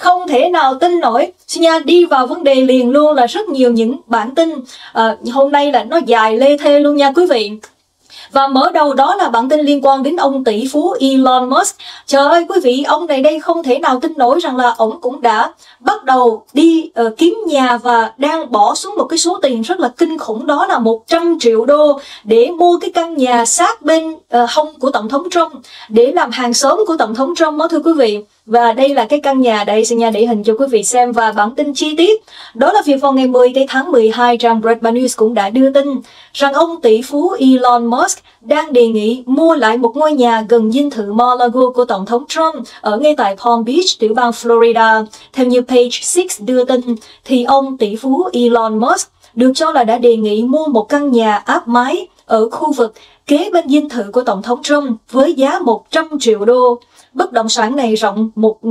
không thể nào tin nổi. Xin nha, đi vào vấn đề liền luôn là rất nhiều những bản tin hôm nay là nó dài lê thê luôn nha quý vị. Và mở đầu đó là bản tin liên quan đến ông tỷ phú Elon Musk. Trời ơi quý vị, ông này đây không thể nào tin nổi rằng là ông cũng đã bắt đầu đi kiếm nhà và đang bỏ xuống một cái số tiền rất là kinh khủng, đó là 100 triệu đô để mua cái căn nhà sát bên hông của Tổng thống Trump, để làm hàng xóm của Tổng thống Trump đó thưa quý vị. Và đây là cái căn nhà, đây xin nha để hình cho quý vị xem và bản tin chi tiết. Đó là việc vào ngày 10 tháng 12, trang Breitbart News cũng đã đưa tin rằng ông tỷ phú Elon Musk đang đề nghị mua lại một ngôi nhà gần dinh thự Mar-a-Lago của Tổng thống Trump ở ngay tại Palm Beach, tiểu bang Florida. Theo như Page 6 đưa tin, thì ông tỷ phú Elon Musk được cho là đã đề nghị mua một căn nhà áp mái ở khu vực kế bên dinh thự của Tổng thống Trump với giá 100 triệu đô. Bất động sản này rộng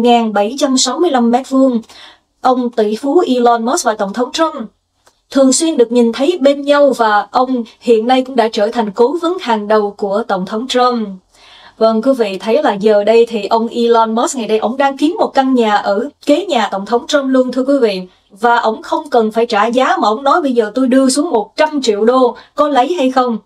1.765 m². Ông tỷ phú Elon Musk và Tổng thống Trump thường xuyên được nhìn thấy bên nhau và ông hiện nay cũng đã trở thành cố vấn hàng đầu của Tổng thống Trump. Vâng, quý vị thấy là giờ đây thì ông Elon Musk ngày đây ông đang kiếm một căn nhà ở kế nhà Tổng thống Trump luôn thưa quý vị. Và ông không cần phải trả giá mà ông nói bây giờ tôi đưa xuống 100 triệu đô, có lấy hay không?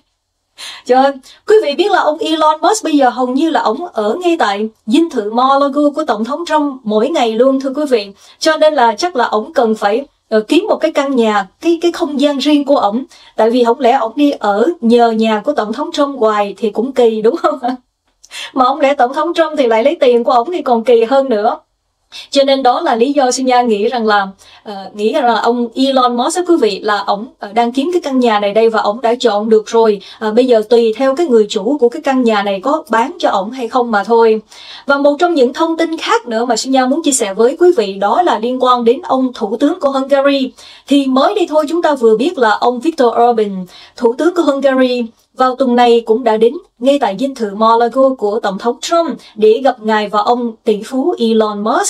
Trời ơi, quý vị biết là ông Elon Musk bây giờ hầu như là ông ở ngay tại dinh thự Mar-a-Lago của Tổng thống Trump mỗi ngày luôn thưa quý vị. Cho nên là chắc là ông cần phải kiếm một cái căn nhà, cái không gian riêng của ổng. Tại vì không lẽ ổng đi ở nhờ nhà của Tổng thống Trump hoài thì cũng kỳ đúng không? Mà không lẽ Tổng thống Trump thì lại lấy tiền của ổng thì còn kỳ hơn nữa. Cho nên đó là lý do Sinh Nha nghĩ rằng là ông Elon Musk quý vị là ổng đang kiếm cái căn nhà này đây và ổng đã chọn được rồi. Bây giờ tùy theo cái người chủ của cái căn nhà này có bán cho ổng hay không mà thôi. Và một trong những thông tin khác nữa mà Sinh Nha muốn chia sẻ với quý vị đó là liên quan đến ông thủ tướng của Hungary. Thì mới đây thôi chúng ta vừa biết là ông Viktor Orbán, thủ tướng của Hungary, vào tuần này cũng đã đến ngay tại dinh thự Mar-a-Lago của Tổng thống Trump để gặp ngài và ông tỷ phú Elon Musk.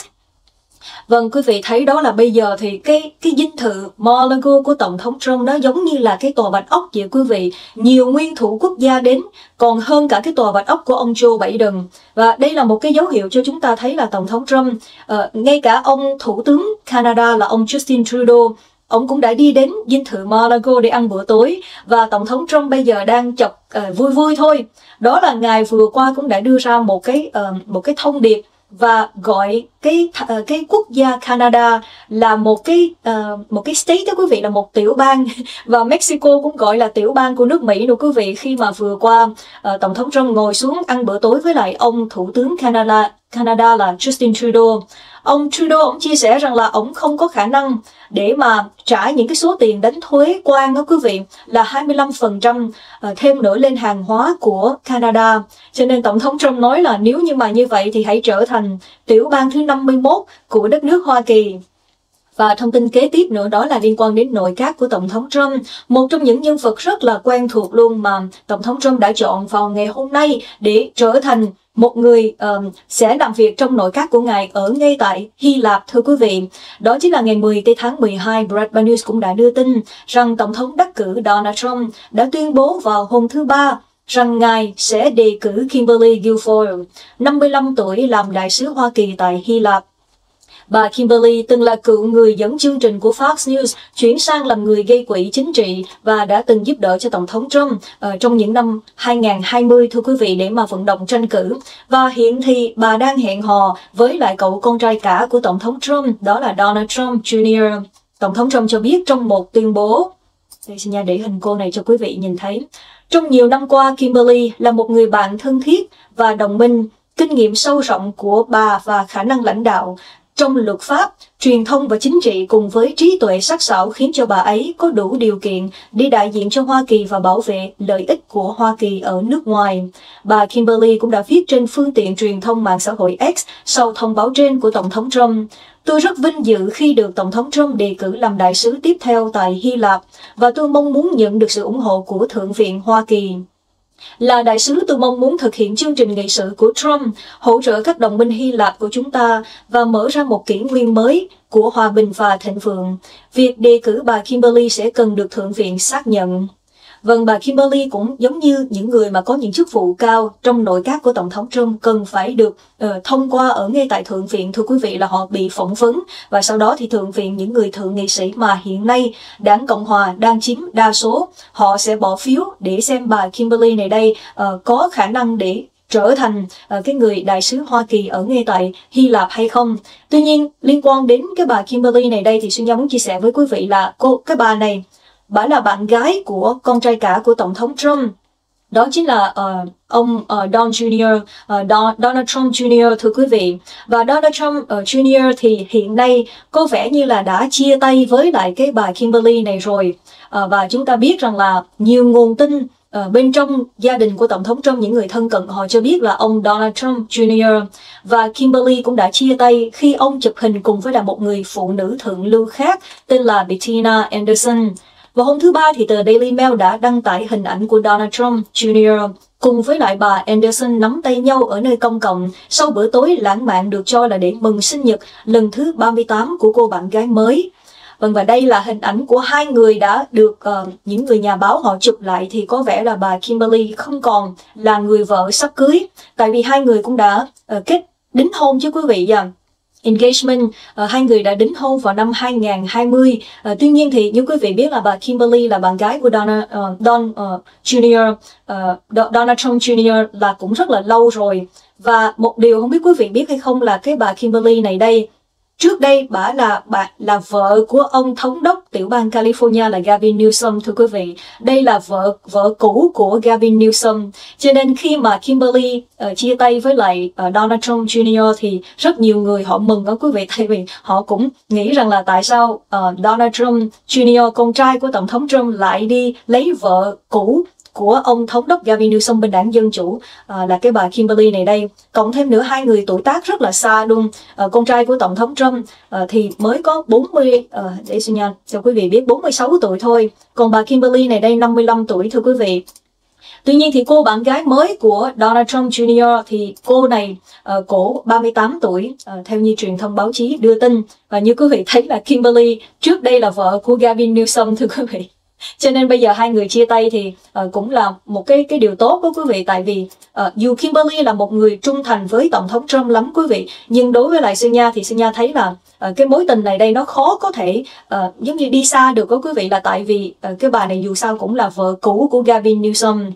Vâng, quý vị thấy đó là bây giờ thì cái dinh thự Mar-a-Lago của Tổng thống Trump đó giống như là cái tòa Bạch Ốc vậy quý vị. Nhiều nguyên thủ quốc gia đến còn hơn cả cái tòa Bạch Ốc của ông Joe Biden. Và đây là một cái dấu hiệu cho chúng ta thấy là Tổng thống Trump, ngay cả ông thủ tướng Canada là ông Justin Trudeau, ông cũng đã đi đến dinh thự Mar-a-Lago để ăn bữa tối. Và Tổng thống Trump bây giờ đang chọc vui vui thôi. Đó là ngài vừa qua cũng đã đưa ra một cái thông điệp và gọi cái quốc gia Canada là một cái state đó quý vị, là một tiểu bang. Và Mexico cũng gọi là tiểu bang của nước Mỹ nữa quý vị, khi mà vừa qua Tổng thống Trump ngồi xuống ăn bữa tối với lại ông thủ tướng Canada là Justin Trudeau. Ông Trudeau ông chia sẻ rằng là ông không có khả năng để mà trả những cái số tiền đánh thuế quan đó quý vị, là 25% thêm nữa lên hàng hóa của Canada. Cho nên Tổng thống Trump nói là nếu như mà như vậy thì hãy trở thành tiểu bang thứ 51 của đất nước Hoa Kỳ. Và thông tin kế tiếp nữa đó là liên quan đến nội các của Tổng thống Trump. Một trong những nhân vật rất là quen thuộc luôn mà Tổng thống Trump đã chọn vào ngày hôm nay để trở thành một người sẽ làm việc trong nội các của ngài ở ngay tại Hy Lạp thưa quý vị. Đó chính là ngày 10 tháng 12, Breitbart News cũng đã đưa tin rằng Tổng thống đắc cử Donald Trump đã tuyên bố vào hôm thứ Ba rằng ngài sẽ đề cử Kimberly Guilfoyle, 55 tuổi, làm đại sứ Hoa Kỳ tại Hy Lạp. Bà Kimberly từng là cựu người dẫn chương trình của Fox News, chuyển sang làm người gây quỹ chính trị và đã từng giúp đỡ cho Tổng thống Trump trong những năm 2020 thưa quý vị, để mà vận động tranh cử. Và hiện thì bà đang hẹn hò với lại cậu con trai cả của Tổng thống Trump, đó là Donald Trump Jr. Tổng thống Trump cho biết trong một tuyên bố, đây xin để hình cô này cho quý vị nhìn thấy. Trong nhiều năm qua, Kimberly là một người bạn thân thiết và đồng minh, kinh nghiệm sâu rộng của bà và khả năng lãnh đạo trong luật pháp, truyền thông và chính trị cùng với trí tuệ sắc sảo khiến cho bà ấy có đủ điều kiện để đại diện cho Hoa Kỳ và bảo vệ lợi ích của Hoa Kỳ ở nước ngoài. Bà Kimberly cũng đã viết trên phương tiện truyền thông mạng xã hội X sau thông báo trên của Tổng thống Trump. Tôi rất vinh dự khi được Tổng thống Trump đề cử làm đại sứ tiếp theo tại Hy Lạp và tôi mong muốn nhận được sự ủng hộ của Thượng viện Hoa Kỳ. Là đại sứ, tôi mong muốn thực hiện chương trình nghị sự của Trump, hỗ trợ các đồng minh Hy Lạp của chúng ta và mở ra một kỷ nguyên mới của hòa bình và thịnh vượng. Việc đề cử bà Kimberly sẽ cần được Thượng viện xác nhận. Vâng, bà Kimberly cũng giống như những người mà có những chức vụ cao trong nội các của Tổng thống Trump cần phải được thông qua ở ngay tại Thượng viện, thưa quý vị, là họ bị phỏng vấn và sau đó thì Thượng viện, những người thượng nghị sĩ mà hiện nay đảng Cộng Hòa đang chiếm đa số, họ sẽ bỏ phiếu để xem bà Kimberly này đây có khả năng để trở thành cái người đại sứ Hoa Kỳ ở ngay tại Hy Lạp hay không. Tuy nhiên, liên quan đến cái bà Kimberly này đây thì Xuân Nha muốn chia sẻ với quý vị là cái bà này, bà là bạn gái của con trai cả của Tổng thống Trump. Đó chính là ông Donald Trump Jr. thưa quý vị. Và Donald Trump Jr. thì hiện nay có vẻ như là đã chia tay với lại cái bà Kimberly này rồi. Và chúng ta biết rằng là nhiều nguồn tin bên trong gia đình của Tổng thống Trump, những người thân cận họ cho biết là ông Donald Trump Jr. và Kimberly cũng đã chia tay khi ông chụp hình cùng với một người phụ nữ thượng lưu khác tên là Bettina Anderson. Vào hôm thứ Ba thì tờ Daily Mail đã đăng tải hình ảnh của Donald Trump Jr. cùng với lại bà Anderson nắm tay nhau ở nơi công cộng sau bữa tối lãng mạn được cho là để mừng sinh nhật lần thứ 38 của cô bạn gái mới. Vâng, và đây là hình ảnh của hai người đã được những người nhà báo họ chụp lại, thì có vẻ là bà Kimberly không còn là người vợ sắp cưới, tại vì hai người cũng đã đính hôn chứ quý vị à. Engagement, hai người đã đính hôn vào năm 2020. Tuy nhiên thì như quý vị biết là bà Kimberly là bạn gái của Donald Trump Jr. là cũng rất là lâu rồi. Và một điều không biết quý vị biết hay không là cái bà Kimberly này đây, trước đây bà là vợ của ông thống đốc tiểu bang California là Gavin Newsom, thưa quý vị. Đây là vợ cũ của Gavin Newsom. Cho nên khi mà Kimberly chia tay với lại Donald Trump Jr. thì rất nhiều người họ mừng đó quý vị, tại vì họ cũng nghĩ rằng là tại sao Donald Trump Jr. con trai của Tổng thống Trump lại đi lấy vợ cũ của ông thống đốc Gavin Newsom bên đảng Dân Chủ, là cái bà Kimberly này đây. Cộng thêm nữa hai người tuổi tác rất là xa luôn. Con trai của Tổng thống Trump thì mới có để xin nha, cho quý vị biết 46 tuổi thôi. Còn bà Kimberly này đây 55 tuổi thưa quý vị. Tuy nhiên thì cô bạn gái mới của Donald Trump Jr. thì cô này cổ 38 tuổi, theo như truyền thông báo chí đưa tin. Và như quý vị thấy là Kimberly trước đây là vợ của Gavin Newsom, thưa quý vị. Cho nên bây giờ hai người chia tay thì cũng là một cái điều tốt đó quý vị, tại vì dù Kimberly là một người trung thành với Tổng thống Trump lắm quý vị, nhưng đối với lại Xuân Nha thì Xuân Nha thấy là cái mối tình này đây nó khó có thể giống như đi xa được đó quý vị, là tại vì cái bà này dù sao cũng là vợ cũ của Gavin Newsom.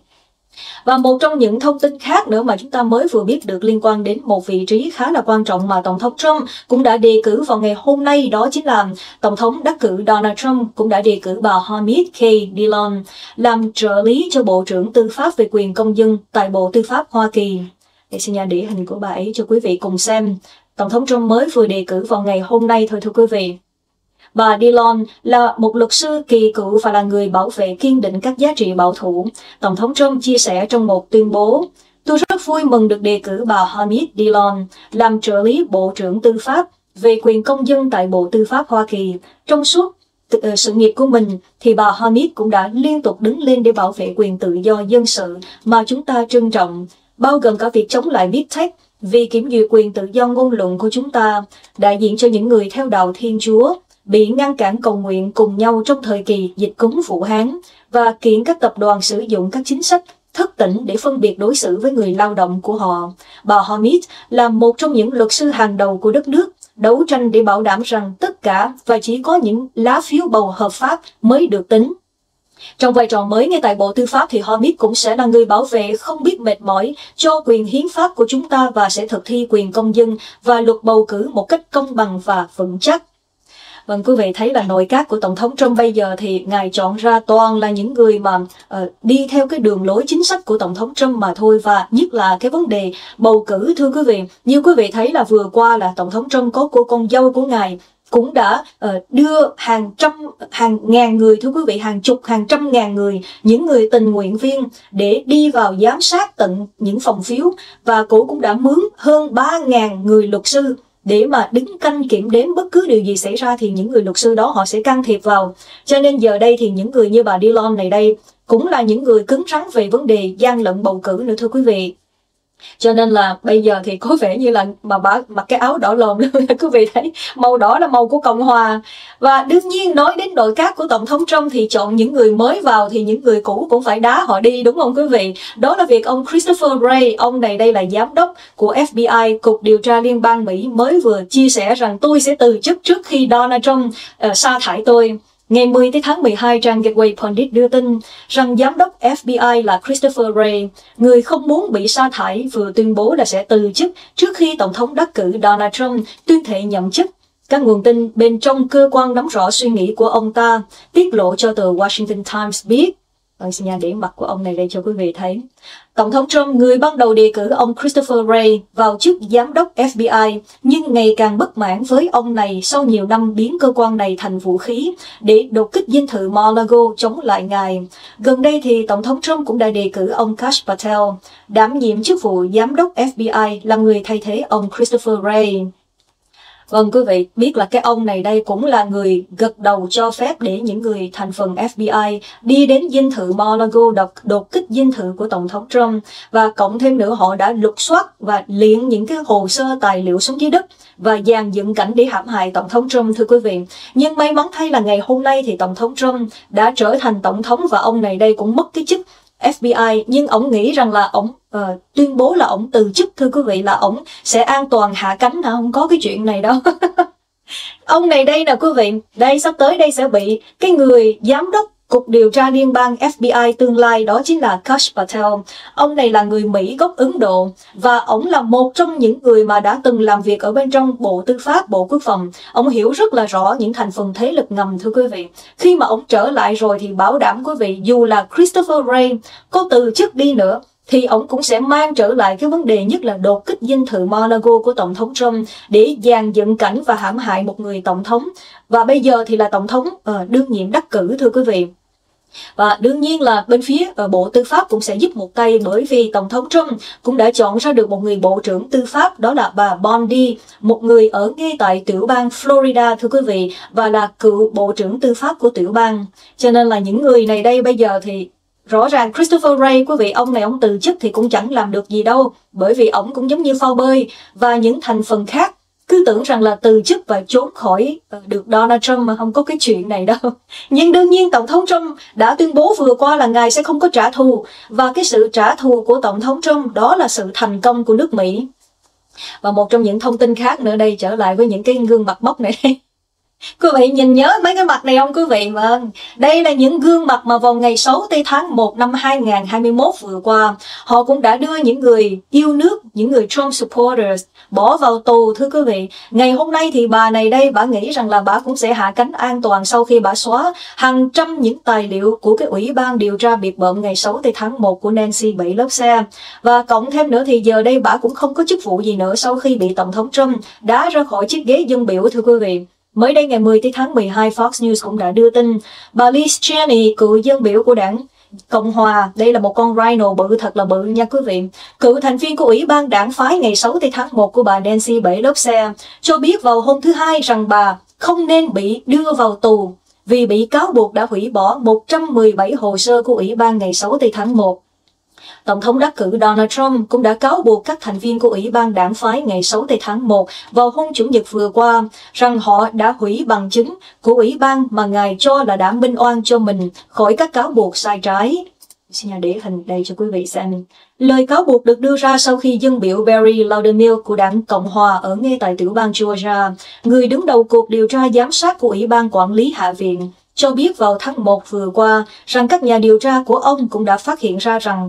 Và một trong những thông tin khác nữa mà chúng ta mới vừa biết được liên quan đến một vị trí khá là quan trọng mà Tổng thống Trump cũng đã đề cử vào ngày hôm nay, đó chính là Tổng thống đắc cử Donald Trump cũng đã đề cử bà Harmeet K. Dillon làm trợ lý cho Bộ trưởng Tư pháp về quyền công dân tại Bộ Tư pháp Hoa Kỳ. Để xin để hình của bà ấy cho quý vị cùng xem. Tổng thống Trump mới vừa đề cử vào ngày hôm nay thôi thưa quý vị. Bà Dillon là một luật sư kỳ cựu và là người bảo vệ kiên định các giá trị bảo thủ. Tổng thống Trump chia sẻ trong một tuyên bố: "Tôi rất vui mừng được đề cử bà Harmeet Dillon làm trợ lý Bộ trưởng Tư pháp về quyền công dân tại Bộ Tư pháp Hoa Kỳ. Trong suốt sự nghiệp của mình thì bà Harmeet cũng đã liên tục đứng lên để bảo vệ quyền tự do dân sự mà chúng ta trân trọng, bao gồm cả việc chống lại Big Tech, vì kiểm duyệt quyền tự do ngôn luận của chúng ta, đại diện cho những người theo đạo Thiên Chúa bị ngăn cản cầu nguyện cùng nhau trong thời kỳ dịch cúm Vũ Hán, và kiện các tập đoàn sử dụng các chính sách thất tỉnh để phân biệt đối xử với người lao động của họ. Bà Harmeet là một trong những luật sư hàng đầu của đất nước, đấu tranh để bảo đảm rằng tất cả và chỉ có những lá phiếu bầu hợp pháp mới được tính." Trong vai trò mới ngay tại Bộ Tư pháp thì Harmeet cũng sẽ là người bảo vệ không biết mệt mỏi cho quyền hiến pháp của chúng ta và sẽ thực thi quyền công dân và luật bầu cử một cách công bằng và vững chắc. Vâng, quý vị thấy là nội các của Tổng thống Trump bây giờ thì ngài chọn ra toàn là những người mà đi theo cái đường lối chính sách của Tổng thống Trump mà thôi, và nhất là cái vấn đề bầu cử thưa quý vị. Như quý vị thấy là vừa qua là Tổng thống Trump có cô con dâu của ngài cũng đã đưa hàng ngàn người, thưa quý vị, hàng chục, hàng trăm ngàn người, những người tình nguyện viên để đi vào giám sát tận những phòng phiếu, và cô cũng đã mướn hơn 3.000 người luật sư để mà đứng canh kiểm đếm bất cứ điều gì xảy ra thì những người luật sư đó họ sẽ can thiệp vào. Cho nên giờ đây thì những người như bà Dillon này đây cũng là những người cứng rắn về vấn đề gian lận bầu cử nữa thưa quý vị. Cho nên là bây giờ thì có vẻ như là mà bà mặc cái áo đỏ lòm luôn. Quý vị thấy màu đỏ là màu của Cộng hòa. Và đương nhiên nói đến nội các của Tổng thống Trump thì chọn những người mới vào thì những người cũ cũng phải đá họ đi, đúng không quý vị? Đó là việc ông Christopher Wray, ông này đây là giám đốc của FBI, Cục Điều tra Liên bang Mỹ, mới vừa chia sẻ rằng tôi sẽ từ chức trước khi Donald Trump sa thải tôi. Ngày 10 tháng 12, trang Gateway Pundit đưa tin rằng giám đốc FBI là Christopher Wray, người không muốn bị sa thải, vừa tuyên bố là sẽ từ chức trước khi Tổng thống đắc cử Donald Trump tuyên thệ nhậm chức. Các nguồn tin bên trong cơ quan nắm rõ suy nghĩ của ông ta tiết lộ cho tờ Washington Times biết. Xin để mặt của ông này đây cho quý vị thấy. Tổng thống Trump, người ban đầu đề cử ông Christopher Wray vào chức giám đốc FBI, nhưng ngày càng bất mãn với ông này sau nhiều năm biến cơ quan này thành vũ khí để đột kích dinh thự Mar-a-Lago chống lại ngài. Gần đây thì Tổng thống Trump cũng đã đề cử ông Kash Patel đảm nhiệm chức vụ giám đốc FBI, làm người thay thế ông Christopher Wray. Vâng, quý vị biết là cái ông này đây cũng là người gật đầu cho phép để những người thành phần FBI đi đến dinh thự Mar-a-Lago đột kích dinh thự của Tổng thống Trump. Và cộng thêm nữa họ đã lục soát và luyện những cái hồ sơ tài liệu xuống dưới đất và dàn dựng cảnh để hãm hại Tổng thống Trump, thưa quý vị. Nhưng may mắn thay là ngày hôm nay thì Tổng thống Trump đã trở thành Tổng thống và ông này đây cũng mất cái chức FBI, nhưng ông nghĩ rằng là ông tuyên bố là ông từ chức, thưa quý vị, là ông sẽ an toàn hạ cánh, không có cái chuyện này đâu. Ông này đây nè quý vị, đây sắp tới đây sẽ bị cái người giám đốc Cục Điều tra Liên bang FBI tương lai, đó chính là Kash Patel. Ông này là người Mỹ gốc Ấn Độ và ông là một trong những người mà đã từng làm việc ở bên trong Bộ Tư pháp, Bộ Quốc phòng. Ông hiểu rất là rõ những thành phần thế lực ngầm, thưa quý vị. Khi mà ông trở lại rồi thì bảo đảm quý vị, dù là Christopher Wray có từ chức đi nữa thì ông cũng sẽ mang trở lại cái vấn đề nhất là đột kích dinh thự Mar-a-Lago của Tổng thống Trump để dàn dựng cảnh và hãm hại một người tổng thống. Và bây giờ thì là tổng thống đương nhiệm đắc cử, thưa quý vị. Và đương nhiên là bên phía Bộ Tư pháp cũng sẽ giúp một tay, bởi vì Tổng thống Trump cũng đã chọn ra được một người Bộ trưởng Tư pháp, đó là bà Bondi, một người ở ngay tại tiểu bang Florida, thưa quý vị, và là cựu Bộ trưởng Tư pháp của tiểu bang. Cho nên là những người này đây bây giờ thì rõ ràng Christopher Wray, quý vị, ông này ông từ chức thì cũng chẳng làm được gì đâu, bởi vì ông cũng giống như phao bơi và những thành phần khác cứ tưởng rằng là từ chức và trốn khỏi được Donald Trump, mà không có cái chuyện này đâu. Nhưng đương nhiên Tổng thống Trump đã tuyên bố vừa qua là ngài sẽ không có trả thù, và cái sự trả thù của Tổng thống Trump đó là sự thành công của nước Mỹ. Và một trong những thông tin khác nữa đây, trở lại với những cái gương mặt mốc này đây. Quý vị nhìn nhớ mấy cái mặt này không quý vị? Vâng, đây là những gương mặt mà vào ngày 6 tháng 1 năm 2021 vừa qua, họ cũng đã đưa những người yêu nước, những người Trump supporters bỏ vào tù, thưa quý vị. Ngày hôm nay thì bà này đây, bà nghĩ rằng là bà cũng sẽ hạ cánh an toàn sau khi bà xóa hàng trăm những tài liệu của cái Ủy ban điều tra biệt bợm ngày 6 tháng 1 của Nancy Pelosi. Và cộng thêm nữa thì giờ đây bà cũng không có chức vụ gì nữa sau khi bị Tổng thống Trump đá ra khỏi chiếc ghế dân biểu, thưa quý vị. Mới đây ngày 10 tháng 12, Fox News cũng đã đưa tin bà Liz Cheney, cựu dân biểu của đảng Cộng hòa, đây là một con rhino bự, thật là bự nha quý vị, cựu thành viên của Ủy ban đảng phái ngày 6 tháng 1 của bà Nancy Pelosi, cho biết vào hôm thứ Hai rằng bà không nên bị đưa vào tù vì bị cáo buộc đã hủy bỏ 117 hồ sơ của Ủy ban ngày 6 tháng 1. Tổng thống đắc cử Donald Trump cũng đã cáo buộc các thành viên của Ủy ban đảng phái ngày 6 tháng 1 vào hôm Chủ nhật vừa qua rằng họ đã hủy bằng chứng của Ủy ban mà ngài cho là đã minh oan cho mình khỏi các cáo buộc sai trái. Xin để hình đây cho quý vị xem. Lời cáo buộc được đưa ra sau khi dân biểu Barry Loudermilk của đảng Cộng hòa ở ngay tại tiểu bang Georgia, người đứng đầu cuộc điều tra giám sát của Ủy ban Quản lý Hạ viện, cho biết vào tháng 1 vừa qua rằng các nhà điều tra của ông cũng đã phát hiện ra rằng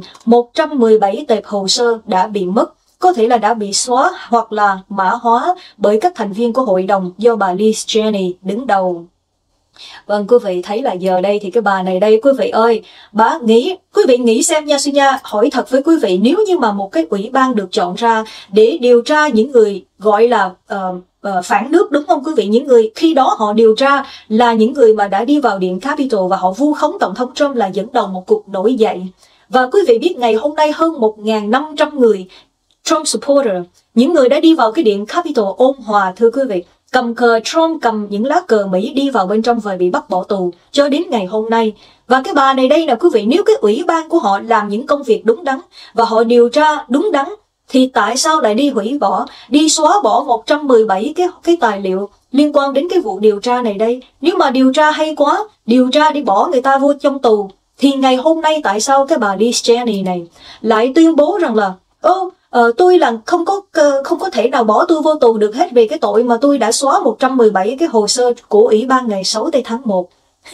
117 tệp hồ sơ đã bị mất, có thể là đã bị xóa hoặc là mã hóa bởi các thành viên của hội đồng do bà Liz Cheney đứng đầu. Vâng, quý vị thấy là giờ đây thì cái bà này đây, quý vị ơi, bà nghĩ, quý vị nghĩ xem nha Suy Nha, hỏi thật với quý vị, nếu như mà một cái ủy ban được chọn ra để điều tra những người gọi là phản nước, đúng không quý vị? Những người khi đó họ điều tra là những người mà đã đi vào điện Capitol và họ vu khống Tổng thống Trump là dẫn đầu một cuộc nổi dậy. Và quý vị biết ngày hôm nay hơn 1.500 người Trump supporter, những người đã đi vào cái điện Capitol ôn hòa, thưa quý vị, cầm cờ Trump, cầm những lá cờ Mỹ đi vào bên trong và bị bắt bỏ tù cho đến ngày hôm nay. Và cái bà này đây là quý vị, nếu cái ủy ban của họ làm những công việc đúng đắn và họ điều tra đúng đắn thì tại sao lại đi hủy bỏ, đi xóa bỏ 117 cái tài liệu liên quan đến cái vụ điều tra này đây? Nếu mà điều tra hay quá, điều tra đi bỏ người ta vô trong tù, thì ngày hôm nay tại sao cái bà Liz Cheney này lại tuyên bố rằng là tôi là không có thể nào bỏ tôi vô tù được hết vì cái tội mà tôi đã xóa 117 cái hồ sơ của Ủy ban ngày 6 tháng 1.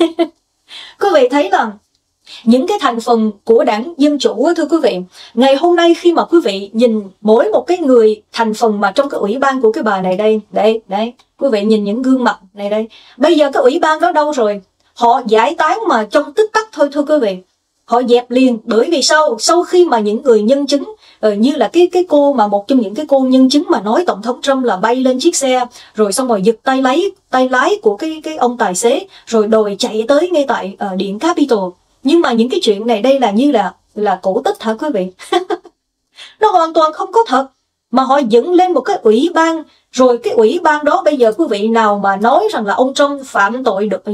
Quý vị thấy là những cái thành phần của đảng Dân Chủ, thưa quý vị, ngày hôm nay khi mà quý vị nhìn mỗi một cái người thành phần mà trong cái ủy ban của cái bà này đây, đấy, quý vị nhìn những gương mặt này đây, bây giờ cái ủy ban đó đâu rồi? Họ giải tán mà trong tích tắc thôi, thưa quý vị. Họ dẹp liền, bởi vì sau khi mà những người nhân chứng như là cái cô mà một trong những cái cô nhân chứng mà nói Tổng thống Trump là bay lên chiếc xe rồi xong rồi giật tay lái của cái ông tài xế rồi đòi chạy tới ngay tại điện Capitol. Nhưng mà những cái chuyện này đây là như là cổ tích hả quý vị? Nó hoàn toàn không có thật. Mà họ dựng lên một cái ủy ban, rồi cái ủy ban đó bây giờ quý vị nào mà nói rằng là ông Trump phạm tội được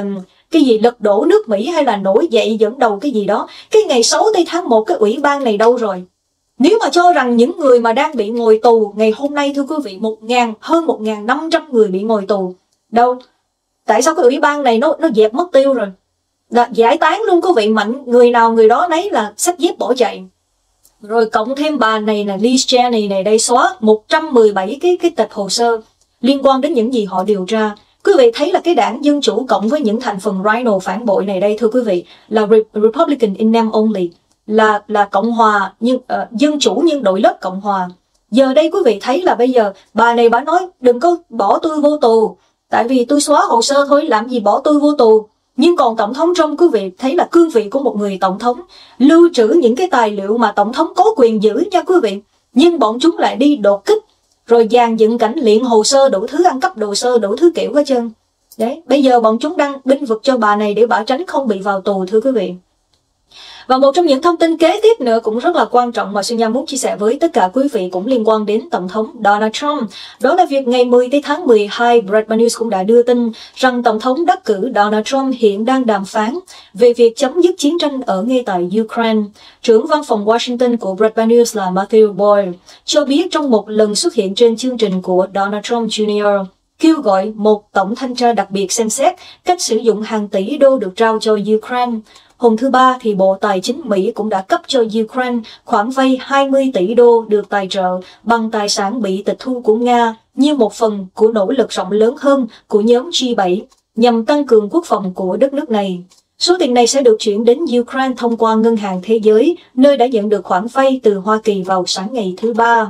cái gì lật đổ nước Mỹ hay là nổi dậy dẫn đầu cái gì đó, cái ngày 6 tháng 1 cái ủy ban này đâu rồi? Nếu mà cho rằng những người mà đang bị ngồi tù ngày hôm nay, thưa quý vị, hơn 1.500 người bị ngồi tù, đâu? Tại sao cái ủy ban này nó dẹp mất tiêu rồi? Giải tán luôn quý vị, mạnh người nào người đó nấy là xách dép bỏ chạy. Rồi cộng thêm bà này là Liz Cheney này đây xóa 117 cái tệp hồ sơ liên quan đến những gì họ điều tra. Quý vị thấy là cái đảng Dân Chủ cộng với những thành phần rhino phản bội này đây, thưa quý vị, là Republican in name only, là Cộng Hòa nhưng Dân Chủ nhưng đổi lớp Cộng Hòa. Giờ đây quý vị thấy là bây giờ bà này bà nói đừng có bỏ tôi vô tù, tại vì tôi xóa hồ sơ thôi, làm gì bỏ tôi vô tù. Nhưng còn Tổng thống Trump, quý vị thấy là cương vị của một người Tổng thống, lưu trữ những cái tài liệu mà Tổng thống có quyền giữ nha quý vị. Nhưng bọn chúng lại đi đột kích, rồi dàn dựng cảnh luyện hồ sơ đủ thứ, ăn cắp đồ sơ đủ thứ kiểu hết trơn. Đấy, bây giờ bọn chúng đang bênh vực cho bà này để bà tránh không bị vào tù, thưa quý vị. Và một trong những thông tin kế tiếp nữa cũng rất là quan trọng mà Xuân Nha muốn chia sẻ với tất cả quý vị cũng liên quan đến Tổng thống Donald Trump. Đó là việc ngày 10 tháng 12, Breitbart News cũng đã đưa tin rằng Tổng thống đắc cử Donald Trump hiện đang đàm phán về việc chấm dứt chiến tranh ở ngay tại Ukraine. Trưởng văn phòng Washington của Breitbart News là Matthew Boyle cho biết trong một lần xuất hiện trên chương trình của Donald Trump Jr., kêu gọi một tổng thanh tra đặc biệt xem xét cách sử dụng hàng tỷ đô được trao cho Ukraine. Hôm thứ Ba, thì Bộ Tài chính Mỹ cũng đã cấp cho Ukraine khoản vay 20 tỷ đô được tài trợ bằng tài sản bị tịch thu của Nga như một phần của nỗ lực rộng lớn hơn của nhóm G7 nhằm tăng cường quốc phòng của đất nước này. Số tiền này sẽ được chuyển đến Ukraine thông qua Ngân hàng Thế giới, nơi đã nhận được khoản vay từ Hoa Kỳ vào sáng ngày thứ Ba.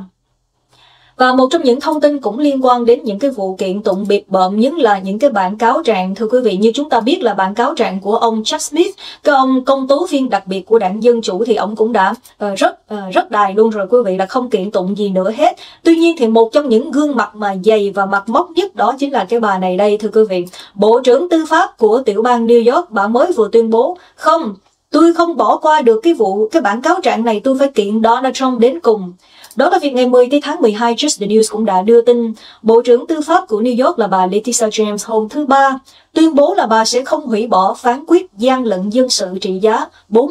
Và một trong những thông tin cũng liên quan đến những cái vụ kiện tụng bịp bợm, nhất là những cái bản cáo trạng, thưa quý vị. Như chúng ta biết là bản cáo trạng của ông Chuck Smith, cái ông công tố viên đặc biệt của đảng Dân Chủ, thì ông cũng đã rất đài luôn rồi quý vị, là không kiện tụng gì nữa hết. Tuy nhiên thì một trong những gương mặt mà dày và mặt mốc nhất đó chính là cái bà này đây, thưa quý vị. Bộ trưởng Tư pháp của tiểu bang New York, bà mới vừa tuyên bố không, tôi không bỏ qua được cái bản cáo trạng này, tôi phải kiện Donald Trump đến cùng. Đó là việc ngày 10 tháng 12, Just the News cũng đã đưa tin, Bộ trưởng Tư pháp của New York là bà Letitia James hôm thứ Ba tuyên bố là bà sẽ không hủy bỏ phán quyết gian lận dân sự trị giá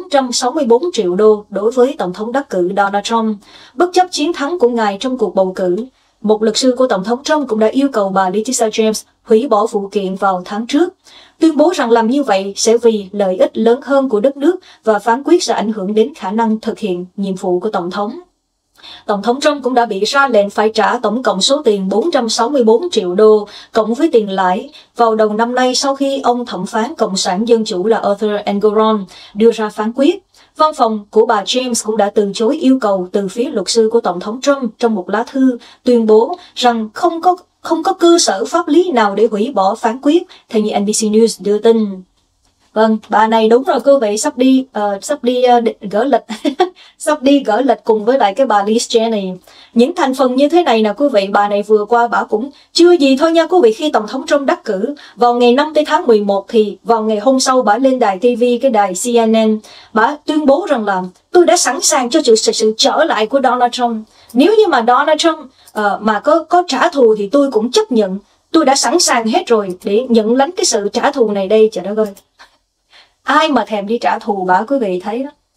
464 triệu đô đối với Tổng thống đắc cử Donald Trump, bất chấp chiến thắng của ngài trong cuộc bầu cử. Một luật sư của Tổng thống Trump cũng đã yêu cầu bà Letitia James hủy bỏ vụ kiện vào tháng trước, tuyên bố rằng làm như vậy sẽ vì lợi ích lớn hơn của đất nước và phán quyết sẽ ảnh hưởng đến khả năng thực hiện nhiệm vụ của Tổng thống. Tổng thống Trump cũng đã bị ra lệnh phải trả tổng cộng số tiền 464 triệu đô, cộng với tiền lãi, vào đầu năm nay sau khi ông thẩm phán Cộng sản Dân Chủ là Arthur Engoron đưa ra phán quyết. Văn phòng của bà James cũng đã từ chối yêu cầu từ phía luật sư của Tổng thống Trump trong một lá thư, tuyên bố rằng không có cơ sở pháp lý nào để hủy bỏ phán quyết, theo như NBC News đưa tin. Vâng, bà này đúng rồi quý vị, sắp đi gỡ lịch sắp đi gỡ lịch cùng với lại cái bà Liz Cheney. Những thành phần như thế này nè quý vị, bà này vừa qua bà cũng chưa gì thôi nha quý vị. Khi Tổng thống Trump đắc cử vào ngày 5 tháng 11 thì vào ngày hôm sau bà lên đài TV, cái đài CNN, bà tuyên bố rằng là tôi đã sẵn sàng cho sự trở lại của Donald Trump. Nếu như mà Donald Trump mà có trả thù thì tôi cũng chấp nhận. Tôi đã sẵn sàng hết rồi để nhận lãnh cái sự trả thù này đây. Trời đất ơi, ai mà thèm đi trả thù bà, quý vị thấy đó.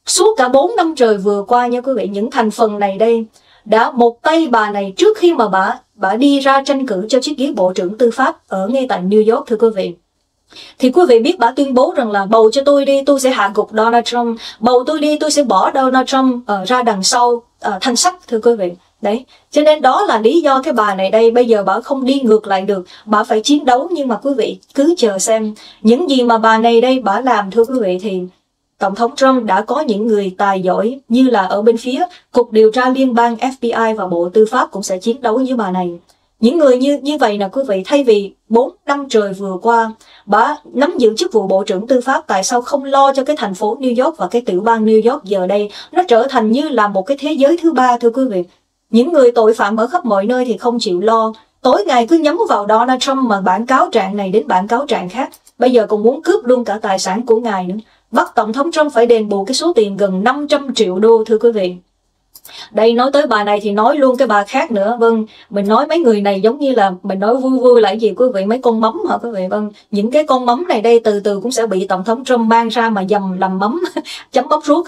Suốt cả 4 năm trời vừa qua nha quý vị, những thành phần này đây đã một tay bà này trước khi mà bà đi ra tranh cử cho chiếc ghế Bộ trưởng Tư pháp ở ngay tại New York thưa quý vị. Thì quý vị biết bà tuyên bố rằng là bầu cho tôi đi, tôi sẽ hạ gục Donald Trump, bầu tôi đi, tôi sẽ bỏ Donald Trump ra đằng sau thanh sách thưa quý vị. Đấy, cho nên đó là lý do cái bà này đây bây giờ bà không đi ngược lại được, bà phải chiến đấu. Nhưng mà quý vị cứ chờ xem những gì mà bà này đây bà làm thưa quý vị. Thì Tổng thống Trump đã có những người tài giỏi như là ở bên phía Cục Điều tra Liên bang FBI và Bộ Tư pháp cũng sẽ chiến đấu với bà này. Những người như vậy nè quý vị, thay vì 4 năm trời vừa qua bà nắm giữ chức vụ Bộ trưởng Tư pháp, tại sao không lo cho cái thành phố New York và cái tiểu bang New York giờ đây nó trở thành như là một cái thế giới thứ ba thưa quý vị. Những người tội phạm ở khắp mọi nơi thì không chịu lo, tối ngày cứ nhắm vào Donald Trump mà bản cáo trạng này đến bản cáo trạng khác. Bây giờ còn muốn cướp luôn cả tài sản của ngài nữa. Bắt Tổng thống Trump phải đền bù cái số tiền gần 500 triệu đô thưa quý vị. Đây nói tới bà này thì nói luôn cái bà khác nữa. Vâng, mình nói mấy người này giống như là mình nói vui vui là cái gì quý vị, mấy con mắm hả quý vị. Vâng, những cái con mắm này đây từ từ cũng sẽ bị Tổng thống Trump mang ra mà dầm làm mắm chấm mắm ruốc.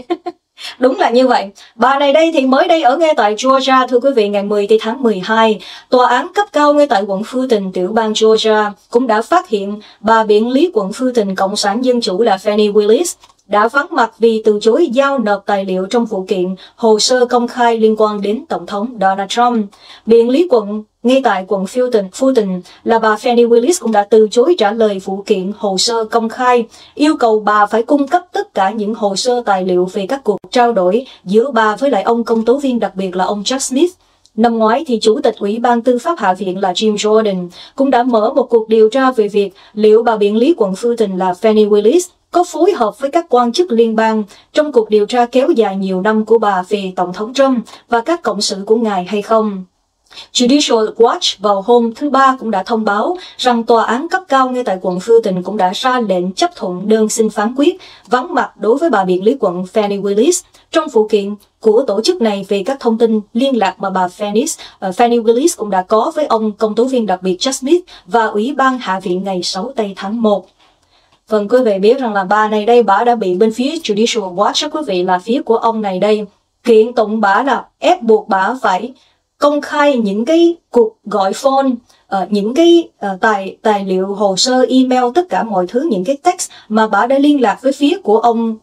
Đúng là như vậy. Bà này đây thì mới đây ở ngay tại Georgia thưa quý vị, ngày 10 tháng 12, tòa án cấp cao ngay tại quận Fulton, tiểu bang Georgia cũng đã phát hiện bà biện lý quận Fulton Cộng sản Dân chủ là Fani Willis đã vắng mặt vì từ chối giao nộp tài liệu trong vụ kiện hồ sơ công khai liên quan đến Tổng thống Donald Trump. Biện lý quận ngay tại quận Fulton là bà Fani Willis cũng đã từ chối trả lời vụ kiện hồ sơ công khai, yêu cầu bà phải cung cấp tất cả những hồ sơ tài liệu về các cuộc trao đổi giữa bà với lại ông công tố viên đặc biệt là ông Jack Smith. Năm ngoái thì Chủ tịch Ủy ban Tư pháp Hạ viện là Jim Jordan cũng đã mở một cuộc điều tra về việc liệu bà biện lý quận Fulton là Fani Willis có phối hợp với các quan chức liên bang trong cuộc điều tra kéo dài nhiều năm của bà về Tổng thống Trump và các cộng sự của ngài hay không. Judicial Watch vào hôm thứ Ba cũng đã thông báo rằng tòa án cấp cao ngay tại quận Fulton cũng đã ra lệnh chấp thuận đơn xin phán quyết vắng mặt đối với bà biện lý quận Fani Willis trong vụ kiện của tổ chức này về các thông tin liên lạc mà bà Fani Willis cũng đã có với ông công tố viên đặc biệt Jack Smith và Ủy ban Hạ viện ngày 6 tháng 1. Vâng, quý vị biết rằng là bà này đây bà đã bị bên phía Judicial Watch quý vị là phía của ông này đây kiện tụng bà là ép buộc bà phải công khai những cái cuộc gọi phone, những cái tài liệu hồ sơ email, tất cả mọi thứ, những cái text mà bà đã liên lạc với phía của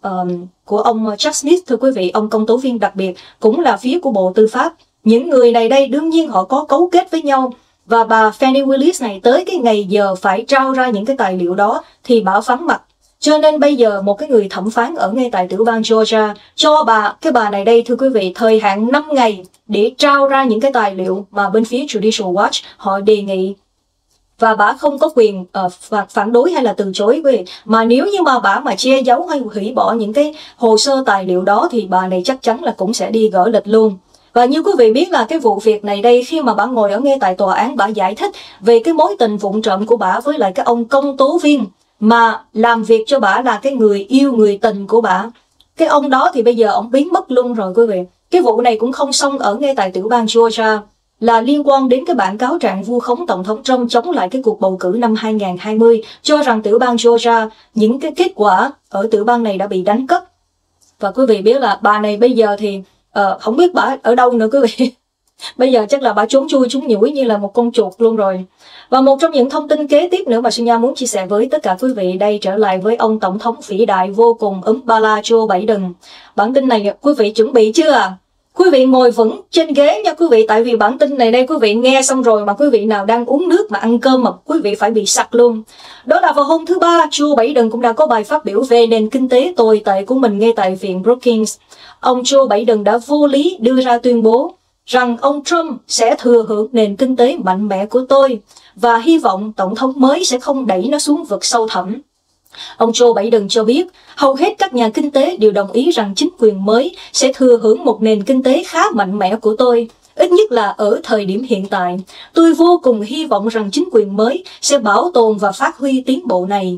ông Jack Smith thưa quý vị, ông công tố viên đặc biệt cũng là phía của Bộ Tư pháp. Những người này đây đương nhiên họ có cấu kết với nhau. Và bà Fani Willis này tới cái ngày giờ phải trao ra những cái tài liệu đó thì bà vắng mặt. Cho nên bây giờ một cái người thẩm phán ở ngay tại tiểu bang Georgia cho cái bà này đây thưa quý vị thời hạn 5 ngày để trao ra những cái tài liệu mà bên phía Judicial Watch họ đề nghị. Và bà không có quyền phản đối hay là từ chối quý vị. Mà nếu như mà bà mà che giấu hay hủy bỏ những cái hồ sơ tài liệu đó thì bà này chắc chắn là cũng sẽ đi gỡ lịch luôn. Và như quý vị biết là cái vụ việc này đây, khi mà bà ngồi ở ngay tại tòa án, bà giải thích về cái mối tình vụng trộm của bà với lại cái ông công tố viên mà làm việc cho bà là cái người yêu người tình của bà. Cái ông đó thì bây giờ ông biến mất luôn rồi quý vị. Cái vụ này cũng không xong ở ngay tại tiểu bang Georgia, là liên quan đến cái bản cáo trạng vu khống Tổng thống Trump chống lại cái cuộc bầu cử năm 2020, cho rằng tiểu bang Georgia, những cái kết quả ở tiểu bang này đã bị đánh cắp. Và quý vị biết là bà này bây giờ thì không biết bà ở đâu nữa quý vị. Bây giờ chắc là bà trốn chui trốn nhủi như là một con chuột luôn rồi. Và một trong những thông tin kế tiếp nữa mà Xuân Nha muốn chia sẻ với tất cả quý vị đây, trở lại với ông tổng thống vĩ đại vô cùng Bala Joe Biden. Bản tin này quý vị chuẩn bị chưa à? Quý vị ngồi vững trên ghế nha quý vị, tại vì bản tin này đây quý vị nghe xong rồi mà quý vị nào đang uống nước mà ăn cơm mà quý vị phải bị sặc luôn. Đó là vào hôm thứ Ba, Joe Biden cũng đã có bài phát biểu về nền kinh tế tồi tệ của mình ngay tại viện Brookings. Ông Joe Biden đã vô lý đưa ra tuyên bố rằng ông Trump sẽ thừa hưởng nền kinh tế mạnh mẽ của tôi và hy vọng tổng thống mới sẽ không đẩy nó xuống vực sâu thẳm. Ông Joe Biden cho biết hầu hết các nhà kinh tế đều đồng ý rằng chính quyền mới sẽ thừa hưởng một nền kinh tế khá mạnh mẽ của tôi, ít nhất là ở thời điểm hiện tại. Tôi vô cùng hy vọng rằng chính quyền mới sẽ bảo tồn và phát huy tiến bộ này.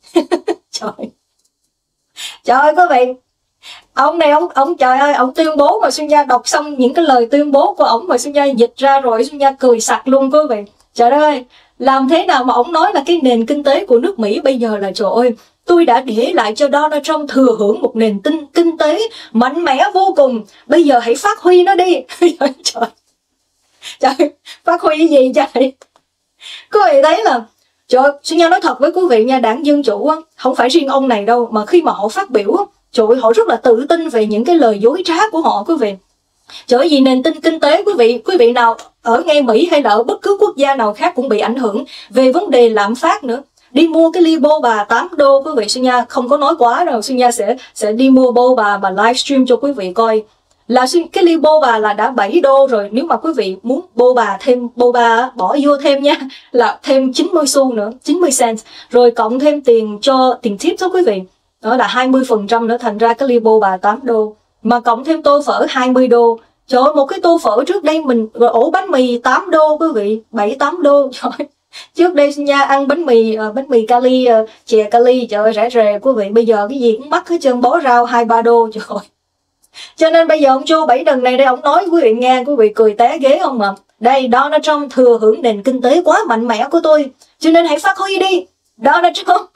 Trời ơi quý vị, ông này ông trời ơi, ông tuyên bố mà Xuân Nha đọc xong những cái lời tuyên bố của ông mà Xuân Nha dịch ra rồi Xuân Nha cười sặc luôn quý vị. Trời ơi, làm thế nào mà ông nói là cái nền kinh tế của nước Mỹ bây giờ là trời ơi, Tôi đã để lại cho Donald Trump thừa hưởng một nền kinh tế mạnh mẽ vô cùng. Bây giờ hãy phát huy nó đi. Trời, phát huy cái gì trời? Quý vị thấy là, trời, Xuân Nha nói thật với quý vị nha, đảng Dân Chủ á, không phải riêng ông này đâu, mà khi mà họ phát biểu á, trời ơi, họ rất là tự tin về những cái lời dối trá của họ quý vị. Trời ơi, vì nền kinh tế quý vị nào ở ngay Mỹ hay là ở bất cứ quốc gia nào khác cũng bị ảnh hưởng về vấn đề lạm phát nữa. Đi mua cái ly bô bà 8 đô quý vị, Xuân Nha không có nói quá đâu, Xuân Nha sẽ đi mua bô bà livestream cho quý vị coi. Là cái ly bô bà là đã 7 đô rồi, nếu mà quý vị muốn bô bà thêm bô bà bỏ vô thêm nha, là thêm 90 xu nữa, 90 cent, rồi cộng thêm tiền cho tiền tip đó quý vị. Đó là 20% nữa, thành ra cái ly bô bà 8 đô. Mà cộng thêm tô phở 20 đô. Trời ơi, một cái tô phở trước đây mình, rồi ổ bánh mì 8 đô quý vị, 7-8 đô. Trời ơi. Trước đây Xuân Nha ăn bánh mì Cali, chè Cali, trời ơi rẻ rề quý vị. Bây giờ cái gì cũng mắc hết trơn, bó rau 2-3 đô, trời ơi. Cho nên bây giờ ông Joe Biden này đây, ông nói quý vị nghe, quý vị cười té ghế không mà. Đây, Donald Trump thừa hưởng nền kinh tế quá mạnh mẽ của tôi, cho nên hãy phát huy đi. Donald Trump.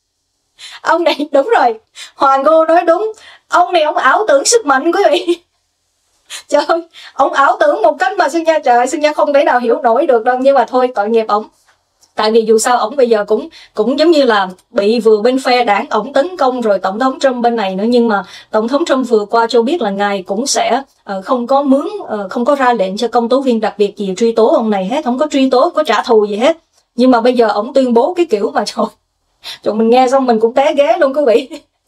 Ông này, đúng rồi, Hoàng cô nói đúng. Ông này ông ảo tưởng sức mạnh quý vị. Trời ơi, ông ảo tưởng một cách mà Xuân Nha, trời ơi, Xuân Nha không thể nào hiểu nổi được đâu. Nhưng mà thôi, tội nghiệp ông. Tại vì dù sao ổng bây giờ cũng giống như là bị vừa bên phe đảng ổng tấn công rồi tổng thống Trump bên này nữa. Nhưng mà tổng thống Trump vừa qua cho biết là ngài cũng sẽ không có ra lệnh cho công tố viên đặc biệt gì truy tố ông này hết, không có truy tố, không có trả thù gì hết. Nhưng mà bây giờ ổng tuyên bố cái kiểu mà trời mình nghe xong mình cũng té ghế luôn quý vị.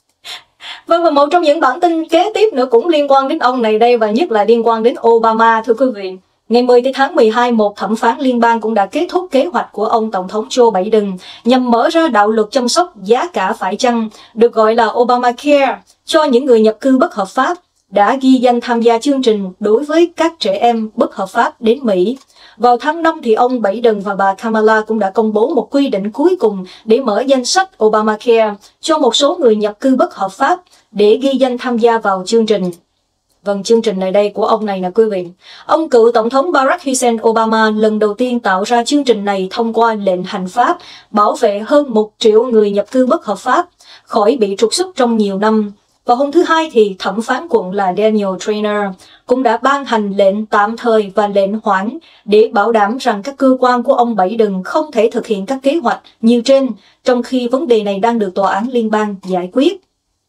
Vâng, và một trong những bản tin kế tiếp nữa cũng liên quan đến ông này đây, và nhất là liên quan đến Obama thưa quý vị. Ngày 10 tháng 12, một thẩm phán liên bang cũng đã kết thúc kế hoạch của ông Tổng thống Joe Biden nhằm mở ra đạo luật chăm sóc giá cả phải chăng, được gọi là Obamacare, cho những người nhập cư bất hợp pháp đã ghi danh tham gia chương trình đối với các trẻ em bất hợp pháp đến Mỹ. Vào tháng 5 thì ông Biden và bà Kamala cũng đã công bố một quy định cuối cùng để mở danh sách Obamacare cho một số người nhập cư bất hợp pháp để ghi danh tham gia vào chương trình. Vâng, chương trình này đây của ông này nè quý vị. Ông cựu Tổng thống Barack Hussein Obama lần đầu tiên tạo ra chương trình này thông qua lệnh hành pháp bảo vệ hơn 1 triệu người nhập cư bất hợp pháp khỏi bị trục xuất trong nhiều năm. Vào hôm thứ Hai thì thẩm phán quận là Daniel Traynor cũng đã ban hành lệnh tạm thời và lệnh hoãn để bảo đảm rằng các cơ quan của ông Biden không thể thực hiện các kế hoạch như trên, trong khi vấn đề này đang được tòa án liên bang giải quyết.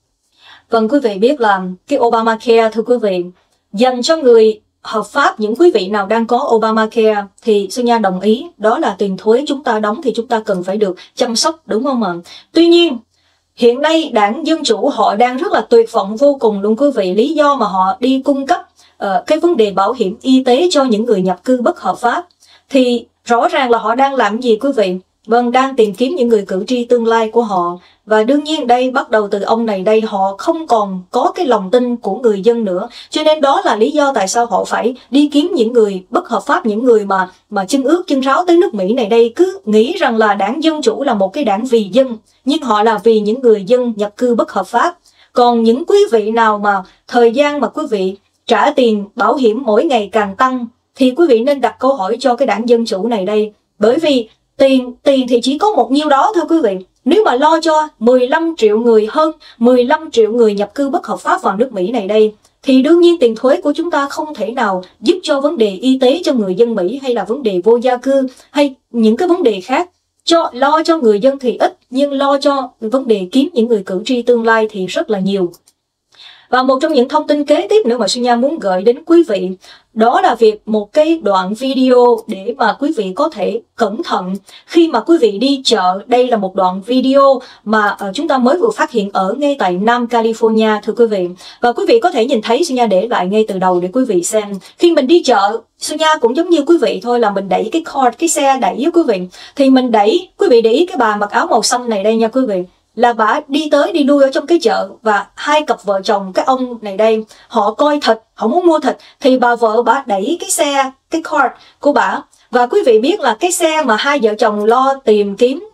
Vâng, quý vị biết là cái Obamacare thưa quý vị, dành cho người hợp pháp, những quý vị nào đang có Obamacare thì Xuân Nha đồng ý, đó là tiền thuế chúng ta đóng thì chúng ta cần phải được chăm sóc, đúng không ạ? Tuy nhiên, hiện nay đảng Dân Chủ họ đang rất là tuyệt vọng vô cùng luôn quý vị. Lý do mà họ đi cung cấp cái vấn đề bảo hiểm y tế cho những người nhập cư bất hợp pháp thì rõ ràng là họ đang làm gì quý vị? Vâng, đang tìm kiếm những người cử tri tương lai của họ. Và đương nhiên đây bắt đầu từ ông này đây, họ không còn có cái lòng tin của người dân nữa. Cho nên đó là lý do tại sao họ phải đi kiếm những người bất hợp pháp, những người mà chân ướt chân ráo tới nước Mỹ này đây, cứ nghĩ rằng là đảng Dân Chủ là một cái đảng vì dân, nhưng họ là vì những người dân nhập cư bất hợp pháp. Còn những quý vị nào mà thời gian mà quý vị trả tiền bảo hiểm mỗi ngày càng tăng thì quý vị nên đặt câu hỏi cho cái đảng Dân Chủ này đây. Bởi vì tiền thì chỉ có một nhiêu đó thôi quý vị. Nếu mà lo cho 15 triệu người, hơn 15 triệu người nhập cư bất hợp pháp vào nước Mỹ này đây, thì đương nhiên tiền thuế của chúng ta không thể nào giúp cho vấn đề y tế cho người dân Mỹ, hay là vấn đề vô gia cư, hay những cái vấn đề khác. Lo cho người dân thì ít, nhưng lo cho vấn đề kiếm những người cử tri tương lai thì rất là nhiều. Và một trong những thông tin kế tiếp nữa mà Xuân Nha muốn gửi đến quý vị, đó là việc một cái đoạn video để mà quý vị có thể cẩn thận khi mà quý vị đi chợ. Đây là một đoạn video mà chúng ta mới vừa phát hiện ở ngay tại Nam California thưa quý vị. Và quý vị có thể nhìn thấy, Xuân Nha để lại ngay từ đầu để quý vị xem. Khi mình đi chợ, Xuân Nha cũng giống như quý vị thôi, là mình đẩy cái cart, cái xe đẩy với quý vị. Thì mình đẩy, quý vị để ý cái bà mặc áo màu xanh này đây nha quý vị, là bà đi tới đi lui ở trong cái chợ, và hai cặp vợ chồng cái ông này đây, họ coi thịt, họ muốn mua thịt, thì bà vợ bà đẩy cái xe, cái cart của bà. Và quý vị biết là cái xe mà hai vợ chồng lo tìm kiếm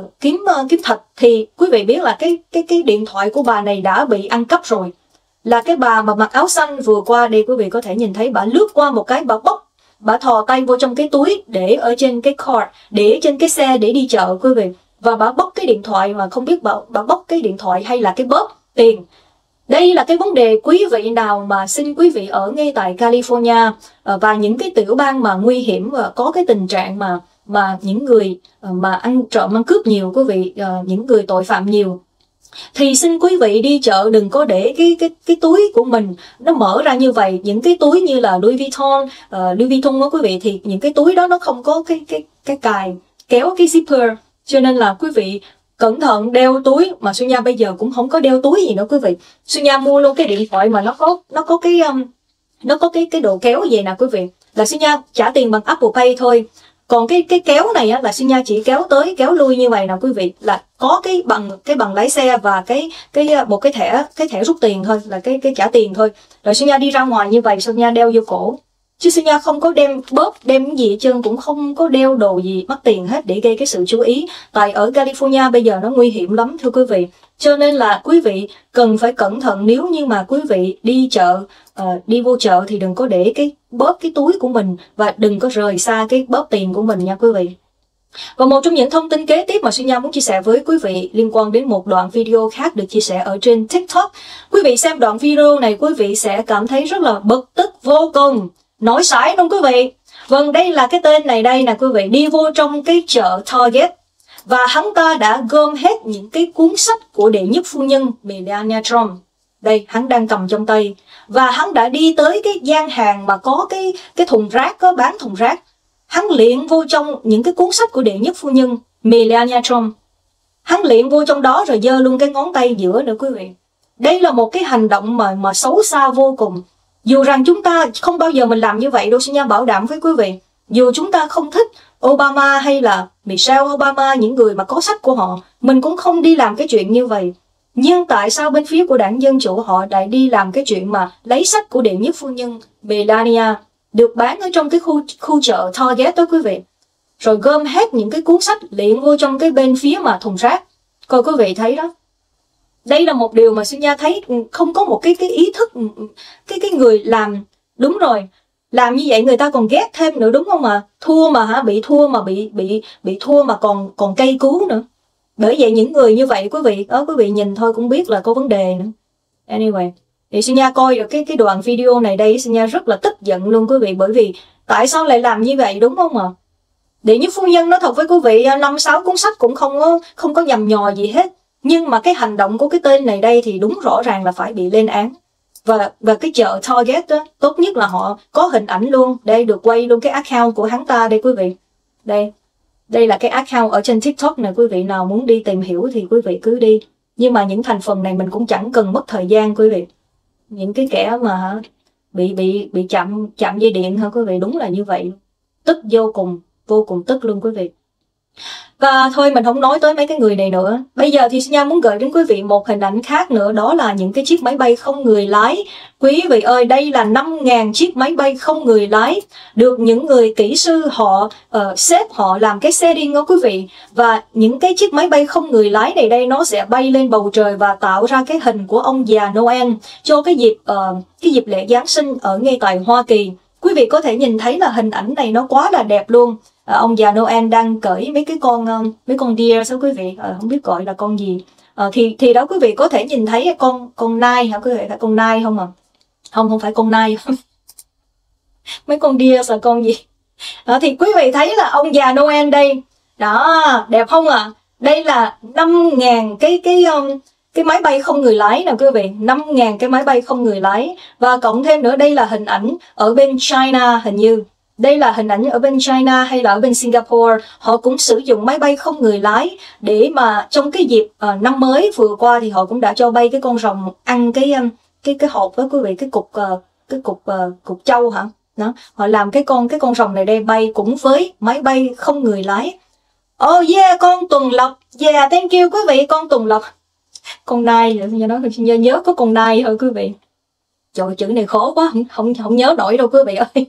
thịt, thì quý vị biết là cái điện thoại của bà này đã bị ăn cắp rồi. Là cái bà mà mặc áo xanh vừa qua đây, quý vị có thể nhìn thấy bà lướt qua một cái, bà thò tay vô trong cái túi để ở trên cái cart, để trên cái xe để đi chợ quý vị. và bà bóc cái điện thoại mà không biết bà bóc cái điện thoại hay là cái bóp tiền. Đây là cái vấn đề quý vị nào mà xin quý vị ở ngay tại California và những cái tiểu bang mà nguy hiểm và có cái tình trạng mà những người mà ăn trộm ăn cướp nhiều, quý vị, những người tội phạm nhiều, thì xin quý vị đi chợ đừng có để cái túi của mình nó mở ra như vậy. Những cái túi như là Louis Vuitton đó quý vị, thì những cái túi đó nó không có cái cài kéo cái zipper, cho nên là quý vị cẩn thận đeo túi. Mà Xuân bây giờ cũng không có đeo túi gì nữa quý vị. Xuân mua luôn cái điện thoại mà nó có cái đồ kéo vậy nè quý vị, là Xuân trả tiền bằng Apple Pay thôi. Còn cái kéo này á, là Xuân chỉ kéo tới kéo lui như vậy nè quý vị, là có cái bằng lái xe và một cái thẻ rút tiền thôi, là cái trả tiền thôi. Rồi Xuân đi ra ngoài như vậy, Xuân đeo vô cổ, chứ Xuân không có đem bóp đem cái gì hết trơn, cũng không có đeo đồ gì mắc tiền hết để gây cái sự chú ý. Tại ở California bây giờ nó nguy hiểm lắm thưa quý vị, cho nên là quý vị cần phải cẩn thận. Nếu như mà quý vị đi chợ, đi vô chợ thì đừng có để bóp cái túi của mình, và đừng có rời xa cái bóp tiền của mình nha quý vị. Và một trong những thông tin kế tiếp mà Xuân muốn chia sẻ với quý vị liên quan đến một đoạn video khác được chia sẻ ở trên TikTok. Quý vị xem đoạn video này, quý vị sẽ cảm thấy rất là bực tức vô cùng, nổi sải luôn quý vị. Vâng, đây là cái tên này đây nè quý vị, đi vô trong cái chợ Target và hắn ta đã gom hết những cái cuốn sách của đệ nhất phu nhân Melania Trump. Đây, hắn đang cầm trong tay, và hắn đã đi tới cái gian hàng mà có cái thùng rác, có bán thùng rác. Hắn liệng vô trong những cái cuốn sách của đệ nhất phu nhân Melania Trump. Hắn liệng vô trong đó rồi giơ luôn cái ngón tay giữa nữa quý vị. Đây là một cái hành động mà xấu xa vô cùng. Dù rằng chúng ta không bao giờ mình làm như vậy đâu, xin nha bảo đảm với quý vị. Dù chúng ta không thích Obama hay là Michelle Obama, những người mà có sách của họ, mình cũng không đi làm cái chuyện như vậy. Nhưng tại sao bên phía của đảng Dân Chủ họ lại đi làm cái chuyện mà lấy sách của đệ nhất phu nhân Melania được bán ở trong cái khu chợ Target đó quý vị, rồi gom hết những cái cuốn sách liệng vô trong cái bên phía mà thùng rác. Coi quý vị thấy đó. Đây là một điều mà Xuân Nha thấy không có một cái ý thức, cái người làm đúng rồi. Làm như vậy người ta còn ghét thêm nữa đúng không ạ? Thua mà bị thua mà còn cay cú nữa. Bởi vậy những người như vậy quý vị nhìn thôi cũng biết là có vấn đề nữa. Anyway, thì Xuân Nha coi được cái đoạn video này đây, Xuân Nha rất là tức giận luôn quý vị, bởi vì tại sao lại làm như vậy đúng không ạ? Đệ nhất phu nhân nói thật với quý vị, 5-6 cuốn sách cũng không có nhầm nhò gì hết. Nhưng mà cái hành động của cái tên này đây thì đúng rõ ràng là phải bị lên án. Và cái chợ Target đó, tốt nhất là họ có hình ảnh luôn. Đây, được quay luôn cái account của hắn ta đây quý vị. Đây là cái account ở trên TikTok này, quý vị nào muốn đi tìm hiểu thì quý vị cứ đi. Nhưng mà những thành phần này mình cũng chẳng cần mất thời gian quý vị. Những cái kẻ mà bị chạm dây điện hả quý vị, đúng là như vậy. Tức vô cùng tức luôn quý vị. Và thôi mình không nói tới mấy cái người này nữa. Bây giờ thì Nha muốn gửi đến quý vị một hình ảnh khác nữa, đó là những cái chiếc máy bay không người lái. Quý vị ơi, đây là 5.000 chiếc máy bay không người lái được những người kỹ sư họ họ làm cái setting đó quý vị. Và những cái chiếc máy bay không người lái này đây nó sẽ bay lên bầu trời và tạo ra cái hình của ông già Noel cho cái dịp lễ Giáng sinh ở ngay tại Hoa Kỳ. Quý vị có thể nhìn thấy là hình ảnh này nó quá là đẹp luôn. Ông già Noel đang cởi mấy con deer sao quý vị, không biết gọi là con gì. Thì đó quý vị có thể nhìn thấy con nai hả quý vị, phải con nai không à? Không phải con nai. Mấy con deer là con gì? Thì quý vị thấy là ông già Noel đây. Đó, đẹp không à? Đây là 5.000 cái máy bay không người lái nè quý vị, 5.000 cái máy bay không người lái. Và cộng thêm nữa, đây là hình ảnh ở bên China hình như. Đây là hình ảnh ở bên China hay là ở bên Singapore, họ cũng sử dụng máy bay không người lái để mà trong cái dịp năm mới vừa qua thì họ cũng đã cho bay cái con rồng ăn cái hộp đó quý vị, cái cục trâu hả? Đó, họ làm cái con rồng này đây bay cũng với máy bay không người lái. Oh yeah, con tuần lộc. Yeah, thank you quý vị, con tuần lộc. Con nai, nhớ có con nai thôi quý vị. Trời, chữ này khó quá, không nhớ nổi đâu quý vị ơi.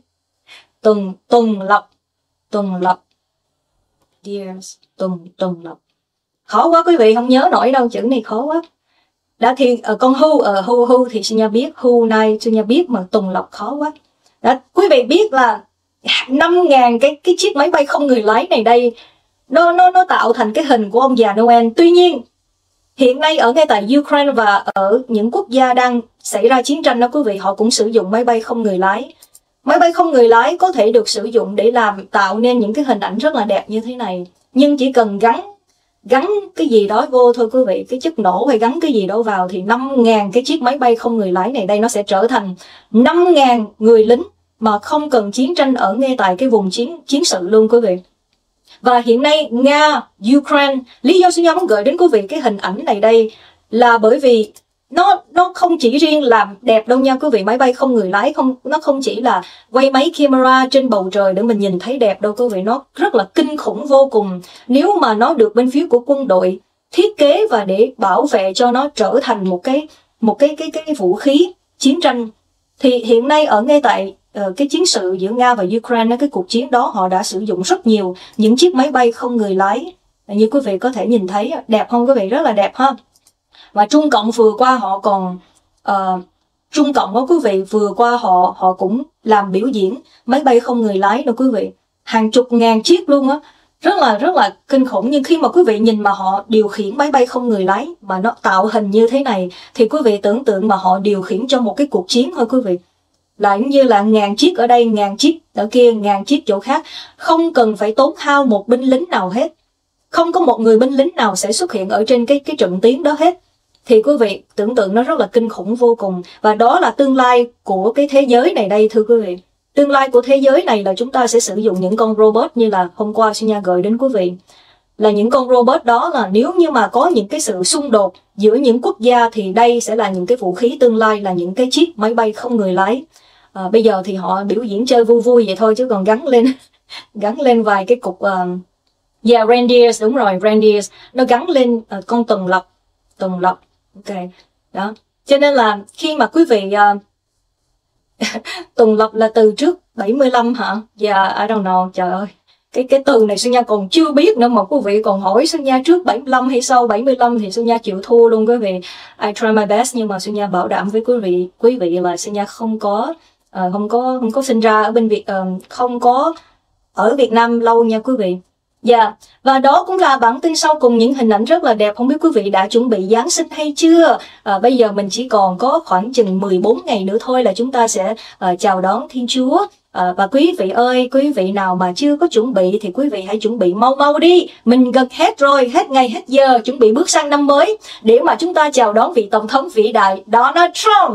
Tuần lộc. Dears, tuần lộc. Khó quá quý vị, không nhớ nổi đâu, chữ này khó quá. Đã thì con hu thì Xuân Nha biết, hu này Xuân Nha biết, mà tuần lộc khó quá. Đã, quý vị biết là 5.000 cái chiếc máy bay không người lái này đây nó tạo thành cái hình của ông già Noel. Tuy nhiên hiện nay ở ngay tại Ukraine và ở những quốc gia đang xảy ra chiến tranh đó quý vị, họ cũng sử dụng máy bay không người lái. Máy bay không người lái có thể được sử dụng để tạo nên những cái hình ảnh rất là đẹp như thế này. Nhưng chỉ cần gắn cái gì đó vô thôi quý vị, cái chất nổ hay gắn cái gì đó vào thì 5.000 cái chiếc máy bay không người lái này đây nó sẽ trở thành 5.000 người lính mà không cần chiến tranh ở ngay tại cái vùng chiến sự luôn quý vị. Và hiện nay Nga, Ukraine, lý do Xuân Nha muốn gửi đến quý vị cái hình ảnh này đây là bởi vì nó không chỉ riêng làm đẹp đâu nha quý vị. Máy bay không người lái nó không chỉ là quay máy camera trên bầu trời để mình nhìn thấy đẹp đâu quý vị, nó rất là kinh khủng vô cùng. Nếu mà nó được bên phía của quân đội thiết kế và để bảo vệ cho nó trở thành một cái vũ khí chiến tranh, thì hiện nay ở ngay tại cái chiến sự giữa Nga và Ukraine, cái cuộc chiến đó họ đã sử dụng rất nhiều những chiếc máy bay không người lái. Như quý vị có thể nhìn thấy, đẹp không quý vị, rất là đẹp ha. Và Trung Cộng vừa qua họ còn Trung Cộng đó quý vị, vừa qua họ cũng làm biểu diễn máy bay không người lái đó quý vị, hàng chục ngàn chiếc luôn á, rất là kinh khủng. Nhưng khi mà quý vị nhìn mà họ điều khiển máy bay không người lái mà nó tạo hình như thế này thì quý vị tưởng tượng mà họ điều khiển cho một cái cuộc chiến thôi quý vị, là như là ngàn chiếc ở đây, ngàn chiếc ở kia, ngàn chiếc chỗ khác, không cần phải tốn hao một binh lính nào hết, không có một người binh lính nào sẽ xuất hiện ở trên cái trận tiến đó hết. Thì quý vị tưởng tượng nó rất là kinh khủng vô cùng. Và đó là tương lai của cái thế giới này đây thưa quý vị. Tương lai của thế giới này là chúng ta sẽ sử dụng những con robot như là hôm qua Xuân Nha gửi đến quý vị. Là những con robot đó là nếu như mà có những cái sự xung đột giữa những quốc gia thì đây sẽ là những cái vũ khí tương lai, là những cái chiếc máy bay không người lái. Bây giờ thì họ biểu diễn chơi vui vui vậy thôi chứ còn gắn lên vài cái cục reindeers, đúng rồi, reindeers, nó gắn lên con tuần lộc. Ok, đó. Cho nên là khi mà quý vị tuần lộc là từ trước 75 hả? Dạ, I don't know, trời ơi. Cái từ này Xuân Nha còn chưa biết nữa mà quý vị còn hỏi Xuân Nha trước 75 hay sau 75 thì Xuân Nha chịu thua luôn quý vị. I try my best, nhưng mà Xuân Nha bảo đảm với quý vị là Xuân Nha không có sinh ra ở bên không có ở Việt Nam lâu nha quý vị. Dạ, và đó cũng là bản tin sau cùng, những hình ảnh rất là đẹp. Không biết quý vị đã chuẩn bị Giáng sinh hay chưa? Bây giờ mình chỉ còn có khoảng chừng 14 ngày nữa thôi là chúng ta sẽ chào đón Thiên Chúa. Và quý vị ơi, quý vị nào mà chưa có chuẩn bị thì quý vị hãy chuẩn bị mau đi. Mình gần hết rồi, hết ngày hết giờ, chuẩn bị bước sang năm mới để mà chúng ta chào đón vị Tổng thống vĩ đại Donald Trump.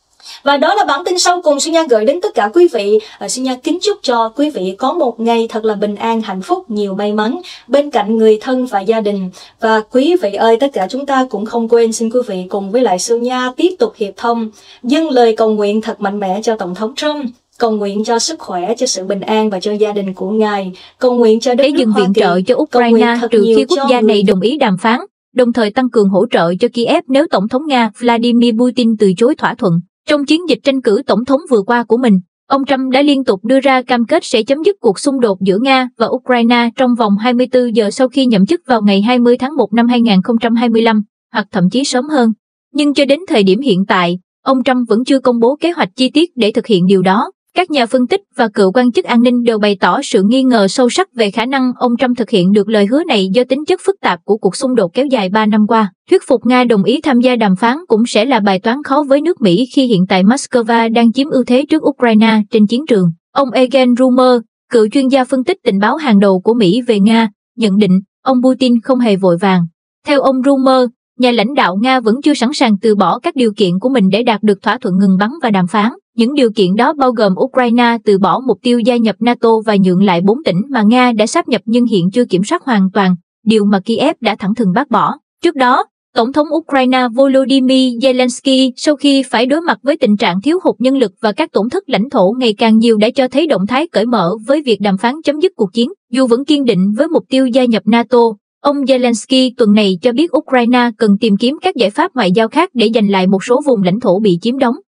Và đó là bản tin sau cùng Xuân Nha gửi đến tất cả quý vị. Xuân Nha kính chúc cho quý vị có một ngày thật là bình an, hạnh phúc, nhiều may mắn bên cạnh người thân và gia đình. Và quý vị ơi, tất cả chúng ta cũng không quên xin quý vị cùng với lại Xuân Nha tiếp tục hiệp thông, dâng lời cầu nguyện thật mạnh mẽ cho Tổng thống Trump, cầu nguyện cho sức khỏe, cho sự bình an và cho gia đình của Ngài, cầu nguyện cho đất nước Hoa Kỳ, viện trợ cho Ukraine trừ khi quốc gia này đồng ý đàm phán, đồng thời tăng cường hỗ trợ cho Kiev nếu Tổng thống Nga Vladimir Putin từ chối thỏa thuận. Trong chiến dịch tranh cử tổng thống vừa qua của mình, ông Trump đã liên tục đưa ra cam kết sẽ chấm dứt cuộc xung đột giữa Nga và Ukraine trong vòng 24 giờ sau khi nhậm chức vào ngày 20 tháng 1 năm 2025, hoặc thậm chí sớm hơn. Nhưng cho đến thời điểm hiện tại, ông Trump vẫn chưa công bố kế hoạch chi tiết để thực hiện điều đó. Các nhà phân tích và cựu quan chức an ninh đều bày tỏ sự nghi ngờ sâu sắc về khả năng ông Trump thực hiện được lời hứa này do tính chất phức tạp của cuộc xung đột kéo dài 3 năm qua. Thuyết phục Nga đồng ý tham gia đàm phán cũng sẽ là bài toán khó với nước Mỹ khi hiện tại Moscow đang chiếm ưu thế trước Ukraine trên chiến trường. Ông Eugene Rumer, cựu chuyên gia phân tích tình báo hàng đầu của Mỹ về Nga, nhận định ông Putin không hề vội vàng. Theo ông Rumer, nhà lãnh đạo Nga vẫn chưa sẵn sàng từ bỏ các điều kiện của mình để đạt được thỏa thuận ngừng bắn và đàm phán. Những điều kiện đó bao gồm Ukraine từ bỏ mục tiêu gia nhập NATO và nhượng lại 4 tỉnh mà Nga đã sáp nhập nhưng hiện chưa kiểm soát hoàn toàn, điều mà Kiev đã thẳng thừng bác bỏ. Trước đó, Tổng thống Ukraine Volodymyr Zelensky sau khi phải đối mặt với tình trạng thiếu hụt nhân lực và các tổn thất lãnh thổ ngày càng nhiều đã cho thấy động thái cởi mở với việc đàm phán chấm dứt cuộc chiến. Dù vẫn kiên định với mục tiêu gia nhập NATO, ông Zelensky tuần này cho biết Ukraine cần tìm kiếm các giải pháp ngoại giao khác để giành lại một số vùng lãnh thổ bị chiếm đóng.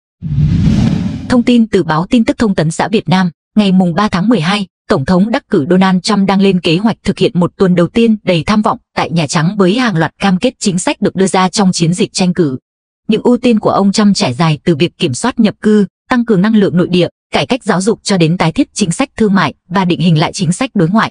Thông tin từ báo tin tức Thông tấn xã Việt Nam, ngày 3 tháng 12, Tổng thống đắc cử Donald Trump đang lên kế hoạch thực hiện một tuần đầu tiên đầy tham vọng tại Nhà Trắng với hàng loạt cam kết chính sách được đưa ra trong chiến dịch tranh cử. Những ưu tiên của ông Trump trải dài từ việc kiểm soát nhập cư, tăng cường năng lượng nội địa, cải cách giáo dục cho đến tái thiết chính sách thương mại và định hình lại chính sách đối ngoại.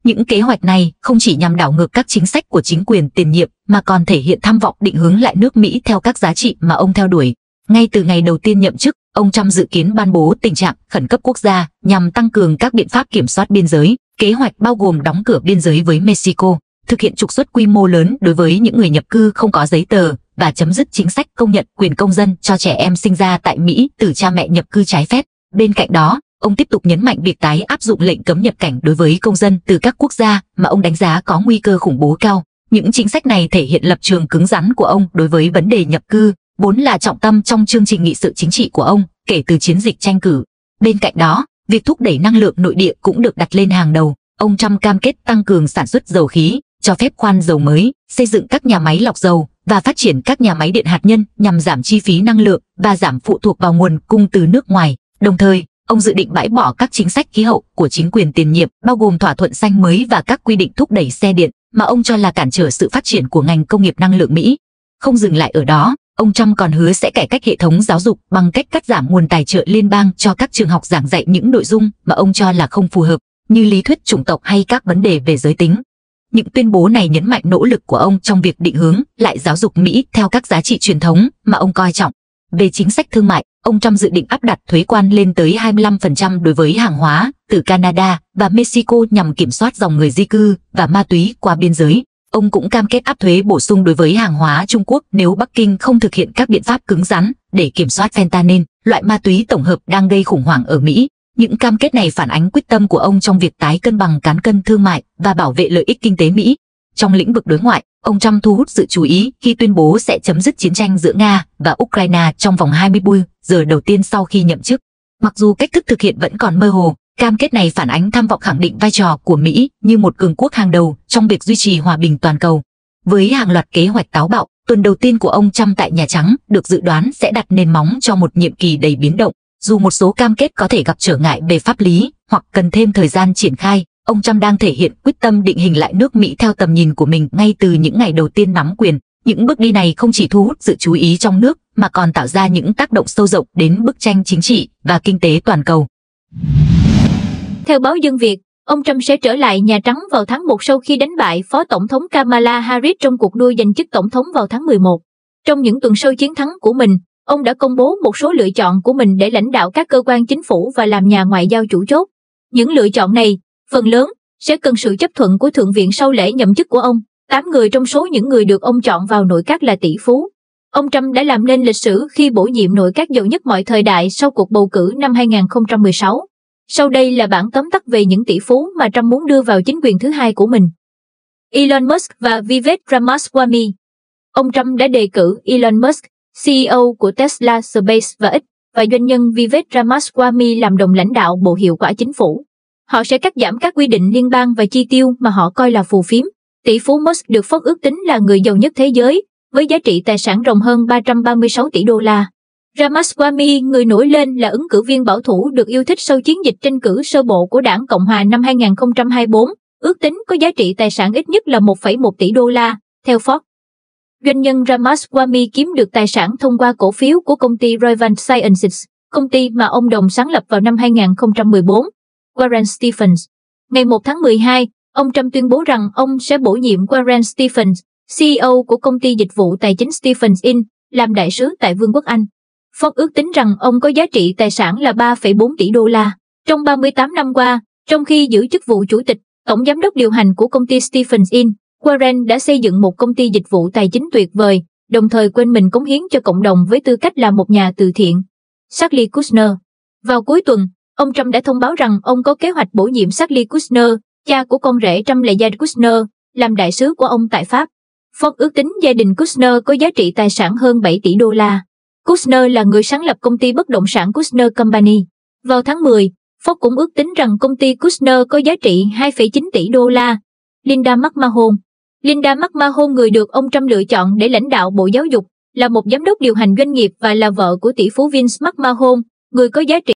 Những kế hoạch này không chỉ nhằm đảo ngược các chính sách của chính quyền tiền nhiệm mà còn thể hiện tham vọng định hướng lại nước Mỹ theo các giá trị mà ông theo đuổi. Ngay từ ngày đầu tiên nhậm chức, ông Trump dự kiến ban bố tình trạng khẩn cấp quốc gia nhằm tăng cường các biện pháp kiểm soát biên giới. Kế hoạch bao gồm đóng cửa biên giới với Mexico, thực hiện trục xuất quy mô lớn đối với những người nhập cư không có giấy tờ và chấm dứt chính sách công nhận quyền công dân cho trẻ em sinh ra tại Mỹ từ cha mẹ nhập cư trái phép. Bên cạnh đó, ông tiếp tục nhấn mạnh việc tái áp dụng lệnh cấm nhập cảnh đối với công dân từ các quốc gia mà ông đánh giá có nguy cơ khủng bố cao. Những chính sách này thể hiện lập trường cứng rắn của ông đối với vấn đề nhập cư, vốn là trọng tâm trong chương trình nghị sự chính trị của ông kể từ chiến dịch tranh cử. Bên cạnh đó, việc thúc đẩy năng lượng nội địa cũng được đặt lên hàng đầu. Ông Trump cam kết tăng cường sản xuất dầu khí, cho phép khoan dầu mới, xây dựng các nhà máy lọc dầu và phát triển các nhà máy điện hạt nhân nhằm giảm chi phí năng lượng và giảm phụ thuộc vào nguồn cung từ nước ngoài. Đồng thời, ông dự định bãi bỏ các chính sách khí hậu của chính quyền tiền nhiệm, bao gồm thỏa thuận xanh mới và các quy định thúc đẩy xe điện mà ông cho là cản trở sự phát triển của ngành công nghiệp năng lượng Mỹ. Không dừng lại ở đó, ông Trump còn hứa sẽ cải cách hệ thống giáo dục bằng cách cắt giảm nguồn tài trợ liên bang cho các trường học giảng dạy những nội dung mà ông cho là không phù hợp, như lý thuyết chủng tộc hay các vấn đề về giới tính. Những tuyên bố này nhấn mạnh nỗ lực của ông trong việc định hướng lại giáo dục Mỹ theo các giá trị truyền thống mà ông coi trọng. Về chính sách thương mại, ông Trump dự định áp đặt thuế quan lên tới 25% đối với hàng hóa từ Canada và Mexico nhằm kiểm soát dòng người di cư và ma túy qua biên giới. Ông cũng cam kết áp thuế bổ sung đối với hàng hóa Trung Quốc nếu Bắc Kinh không thực hiện các biện pháp cứng rắn để kiểm soát fentanyl, loại ma túy tổng hợp đang gây khủng hoảng ở Mỹ. Những cam kết này phản ánh quyết tâm của ông trong việc tái cân bằng cán cân thương mại và bảo vệ lợi ích kinh tế Mỹ. Trong lĩnh vực đối ngoại, ông Trump thu hút sự chú ý khi tuyên bố sẽ chấm dứt chiến tranh giữa Nga và Ukraine trong vòng 24 giờ đầu tiên sau khi nhậm chức. Mặc dù cách thức thực hiện vẫn còn mơ hồ, cam kết này phản ánh tham vọng khẳng định vai trò của Mỹ như một cường quốc hàng đầu trong việc duy trì hòa bình toàn cầu. Với hàng loạt kế hoạch táo bạo, tuần đầu tiên của ông Trump tại Nhà Trắng được dự đoán sẽ đặt nền móng cho một nhiệm kỳ đầy biến động. Dù một số cam kết có thể gặp trở ngại về pháp lý hoặc cần thêm thời gian triển khai, ông Trump đang thể hiện quyết tâm định hình lại nước Mỹ theo tầm nhìn của mình ngay từ những ngày đầu tiên nắm quyền. Những bước đi này không chỉ thu hút sự chú ý trong nước mà còn tạo ra những tác động sâu rộng đến bức tranh chính trị và kinh tế toàn cầu. Theo báo Dân Việt, ông Trump sẽ trở lại Nhà Trắng vào tháng 1 sau khi đánh bại Phó Tổng thống Kamala Harris trong cuộc đua giành chức Tổng thống vào tháng 11. Trong những tuần sau chiến thắng của mình, ông đã công bố một số lựa chọn của mình để lãnh đạo các cơ quan chính phủ và làm nhà ngoại giao chủ chốt. Những lựa chọn này, phần lớn, sẽ cần sự chấp thuận của Thượng viện sau lễ nhậm chức của ông. 8 người trong số những người được ông chọn vào nội các là tỷ phú. Ông Trump đã làm nên lịch sử khi bổ nhiệm nội các giàu nhất mọi thời đại sau cuộc bầu cử năm 2016. Sau đây là bản tóm tắt về những tỷ phú mà Trump muốn đưa vào chính quyền thứ hai của mình. Elon Musk và Vivek Ramaswamy. Ông Trump đã đề cử Elon Musk, CEO của Tesla, Space và X, và doanh nhân Vivek Ramaswamy làm đồng lãnh đạo Bộ Hiệu quả Chính phủ. Họ sẽ cắt giảm các quy định liên bang và chi tiêu mà họ coi là phù phiếm. Tỷ phú Musk được Forbes ước tính là người giàu nhất thế giới, với giá trị tài sản ròng hơn 336 tỷ đô la. Ramaswamy, người nổi lên là ứng cử viên bảo thủ được yêu thích sau chiến dịch tranh cử sơ bộ của đảng Cộng hòa năm 2024, ước tính có giá trị tài sản ít nhất là 1,1 tỷ đô la, theo Forbes. Doanh nhân Ramaswamy kiếm được tài sản thông qua cổ phiếu của công ty Roivant Sciences, công ty mà ông đồng sáng lập vào năm 2014. Warren Stephens. Ngày 1 tháng 12, ông Trump tuyên bố rằng ông sẽ bổ nhiệm Warren Stephens, CEO của công ty dịch vụ tài chính Stephens Inc., làm đại sứ tại Vương quốc Anh. Forbes ước tính rằng ông có giá trị tài sản là 3,4 tỷ đô la. Trong 38 năm qua, trong khi giữ chức vụ chủ tịch, tổng giám đốc điều hành của công ty Stephens Inc., Warren đã xây dựng một công ty dịch vụ tài chính tuyệt vời, đồng thời quên mình cống hiến cho cộng đồng với tư cách là một nhà từ thiện. Charlie Kushner. Vào cuối tuần, ông Trump đã thông báo rằng ông có kế hoạch bổ nhiệm Charlie Kushner, cha của con rể Trump là Jared Kushner, làm đại sứ của ông tại Pháp. Forbes ước tính gia đình Kushner có giá trị tài sản hơn 7 tỷ đô la. Kushner là người sáng lập công ty bất động sản Kushner Company. Vào tháng 10, Forbes cũng ước tính rằng công ty Kushner có giá trị 2,9 tỷ đô la. Linda McMahon. Linda McMahon, người được ông Trump lựa chọn để lãnh đạo Bộ Giáo dục, là một giám đốc điều hành doanh nghiệp và là vợ của tỷ phú Vince McMahon, người có giá trị